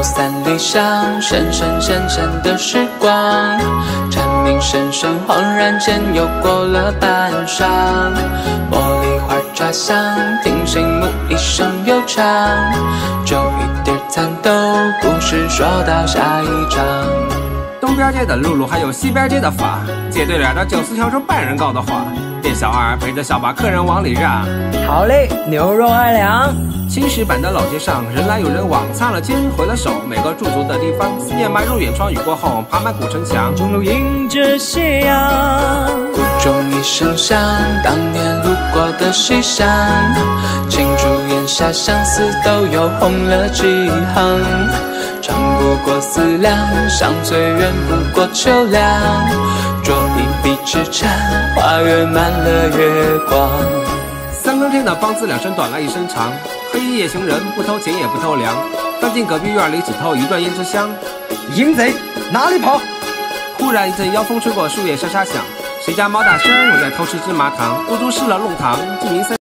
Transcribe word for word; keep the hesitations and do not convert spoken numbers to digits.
散理想，深深浅浅的时光，蝉鸣声声，恍然间又过了半晌。茉莉花茶香，听心木一声悠长，就一碟蚕豆，故事说到下一章。 东边街的露露还有西边街的法，街对脸的九四跳出半人高的话，店小二陪着小把客人往里让。 好嘞，牛肉二两。 青石板的老街上，人来有人往，擦了肩，回了手，每个驻足的地方，思念埋入远窗，雨过后，爬满古城墙。 钟楼迎着斜阳， 鼓中一声响，当年路过的西厢，青竹檐下相思都有红了几行。长不过思量，伤最远不过秋凉。酌一笔之禅，花园满了月光。 三更天的梆子两声短了一声长，黑衣夜行人不偷钱也不偷粮，翻进隔壁院里只偷一段胭脂香。 淫贼哪里跑？ 忽然一阵妖风吹过，树叶沙沙响，谁家猫大婶又在偷吃芝麻糖？不足失了弄堂，鸡鸣三